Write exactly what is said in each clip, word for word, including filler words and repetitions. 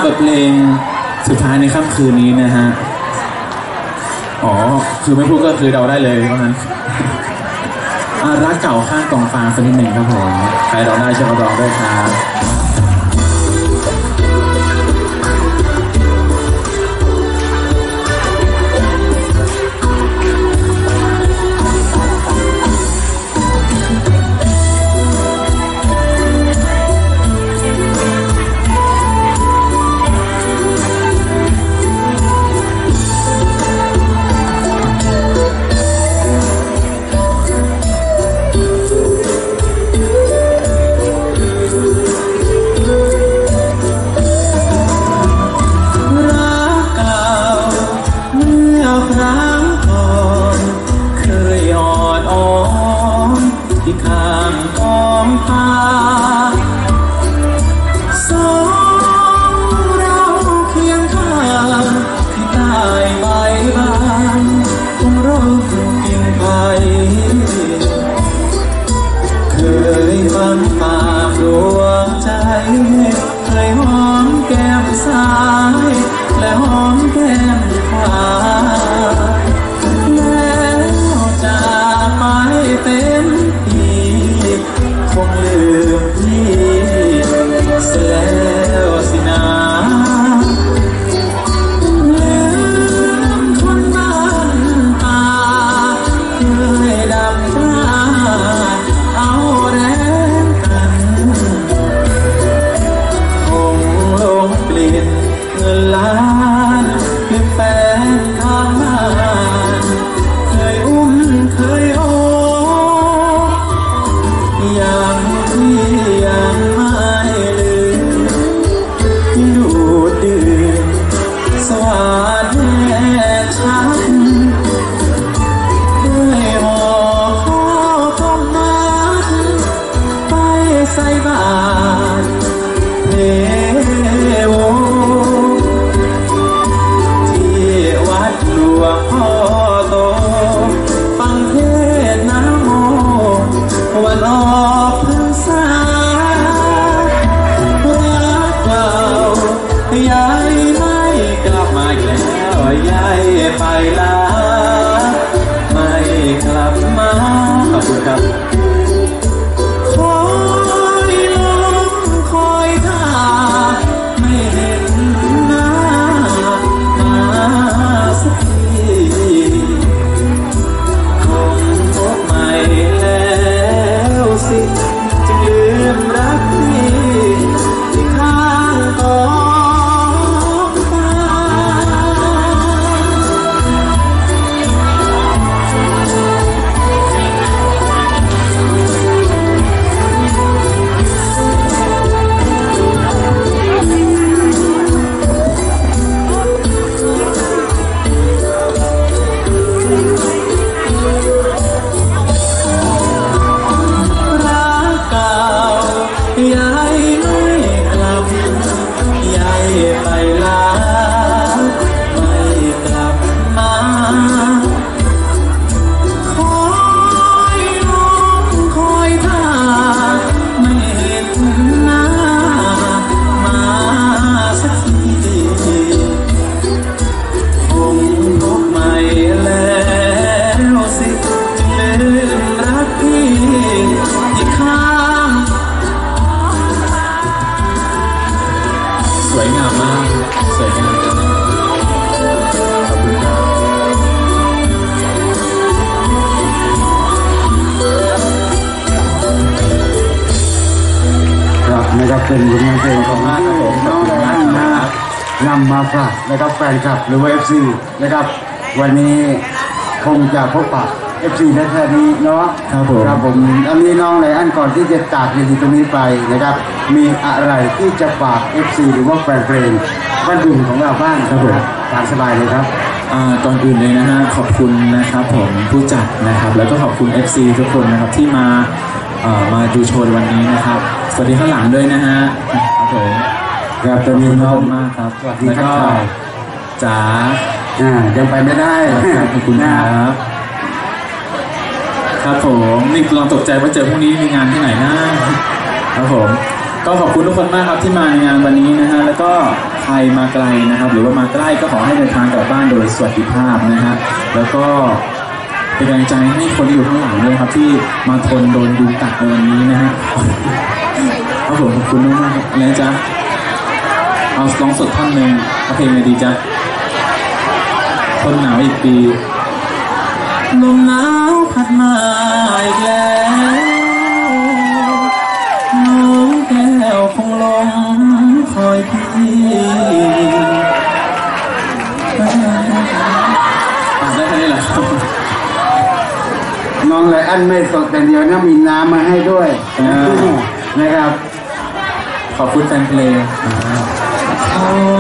บทเพลงสุดท้ายในค่ำคืนนี้นะฮะอ๋อคือไม่พูดก็คือเดาได้เลยว่างั้นรักเก่าข้างกองฟางสักนิดหนึ่งครับผมใครร้องได้ช่วยร้องด้วยครับที่ข้างกองฟางสองเราเคียงข้างที่ใต้ใบบานคงร่มกิ่งไผ่เคยฟังปากดวงใจเคยหอมแก้มซ้ายและหอมแก้มขวาแล้วจากไปเป็นคงลืมพี่เสียแล้วสินะลืมคนบ้านตาเคยดำตาเอาแรงกันคงลงเปลี่ยนเงินล้านเป็นแฟนข้างบ้านเคยอุ้มเคยโอ้ยังที่ยังไม่ลืมดูดดื่มสวัสดีฉันด้วยห่อข้าวต้มมัดไปใส่บาตรเทโวที่วัดหลวงพ่อโตฟังเทศน์นะโมวันออกพรรษารักเก่ายายไม่กลับมาอีกแล้วยายไปลาไม่กลับมาขอบคุณครับคอยลงคอยท่าไม่เห็นหน้ามาสักทีคงพบใหม่แล้วสิจึงลืมรักพี่ที่ข้างกองฟางยายไม่กลับยายไปลาไม่กลับมาคอยลงคอยท่าไม่เห็นหน้ามาสักทีคงพบใหม่แล้วสิจึงลืมรักพี่ที่ข้างสวยงามมากสวยงามขอบคุณครับครับนะครับเป็นผลงานเพลงของน้องไรอันนะครับนำมาฝากนะครับแฟนคลับหรือว่า เอฟ ซี นะครับวันนี้คงจะพบปะ เอฟ ซี ได้แค่นี้เนาะครับผมครับผมอันนี้น้องไรอันก่อนที่จะจากเวทีตรงนี้ไปนะครับมีอะไรที่จะฝาก เอฟ ซี หรือว่าแฟนเพลงบ้านดุงของเราบ้างครับผมตามสบายเลยครับก่อนอื่นเลยนะฮะขอบคุณนะครับผมผู้จัดนะครับแล้วก็ขอบคุณ เอฟ ซี ทุกคนนะครับที่มามาดูโชว์วันนี้นะครับสวัสดีข้างหลังด้วยนะฮะครับผมครับตอนนี้น้องมากครับสวัสดีครับจ๋าอ่ายังไปไม่ได้ขอบคุณครับครับผมนี่ลองตกใจว่าเจอพรุ่งนี้มีงานที่ไหนนะครับผมก็ขอบคุณทุกคนมากครับที่มาในงานวันนี้นะฮะแล้วก็ครมาไกลนะครับหรือว่ามาใกล้ก็ขอให้เดินทางกลับบ้านโดยสวัสดิภาพนะฮะแล้วก็เป็นกำลังใจให้คนที่อยู่ข้างหลังด้วยครับที่มาทนโดนดูตัดในวันนี้นะฮะครับผมขอบคุณมากๆอะไรจ๊ะเอาร้องสดท่อนหนึ่งเอาเพลงอะไรดีจ๊ะทนหนาวอีกปีลมหนาวพัดมาอีกแล้วน้องแก้วคงลมคอยพี่อ่านได้แค่นี้แหละครับน้องไรอันไม่สดแต่เดียวนะมีน้ำมาให้ด้วยนะครับขอบคุณแฟนเพลงข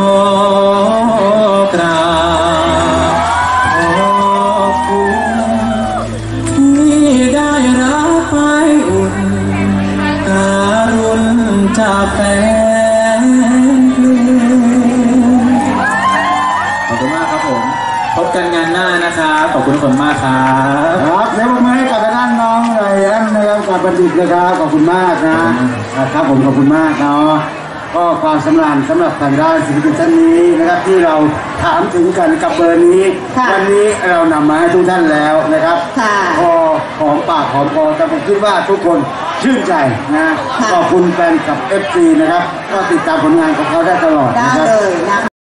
อกราบขอบคุณที่ได้รับไม้อุ่นการุณจากแฟนเพลงขอบคุณมากครับผมพบกันงานหน้านะครับขอบคุณคนมากครับครับเดี๋ยวผมมาให้กับด้านน้องไรอันนะครับกับบัณฑิตนะครับขอบคุณมากนะครับผมขอบคุณมากเนาะก็ความสำราญสำหรับทางด้านศิลปินท่านนี้นะครับที่เราถามถึงกันกับเบอร์นี้วันนี้เรานำมาให้ทุกท่านแล้วนะครับพอหอมปากหอมคอแต่ผมคิดว่าทุกคนชื่นใจนะขอบคุณแฟนกับ เอฟ ซี นะครับก็ติดตามผลงานของเขาได้ตลอดนะครับ